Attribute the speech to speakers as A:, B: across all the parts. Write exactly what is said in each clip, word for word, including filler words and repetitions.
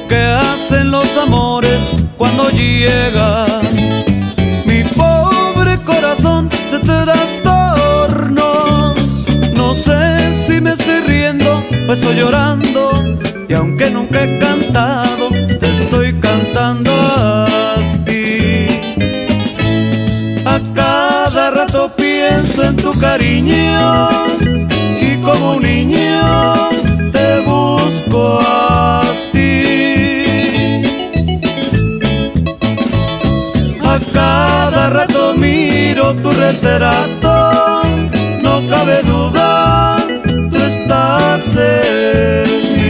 A: que hacen los amores cuando llegan. Mi pobre corazón se trastornó. No sé si me estoy riendo o estoy llorando, y aunque nunca he cantado, te estoy cantando a ti. A cada rato pienso en tu cariño y como un niño te busco a ti. A cada rato miro tu retrato, no cabe duda, tú estás en mí.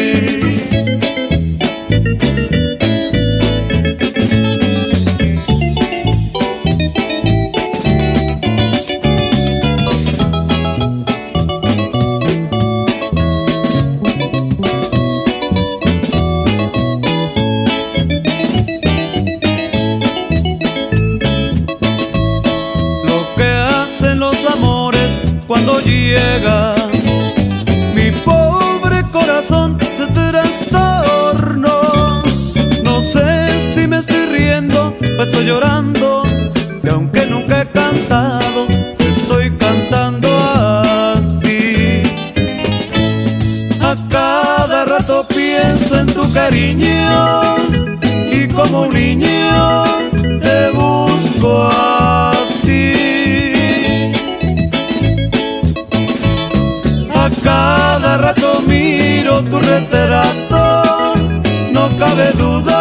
A: Cuando llega, mi pobre corazón se trastornó. No sé si me estoy riendo o estoy llorando, y aunque nunca he cantado, te estoy cantando a ti. A cada rato pienso en tu cariño y como un niño te busco a ti. A cada rato miro tu retrato, no cabe duda,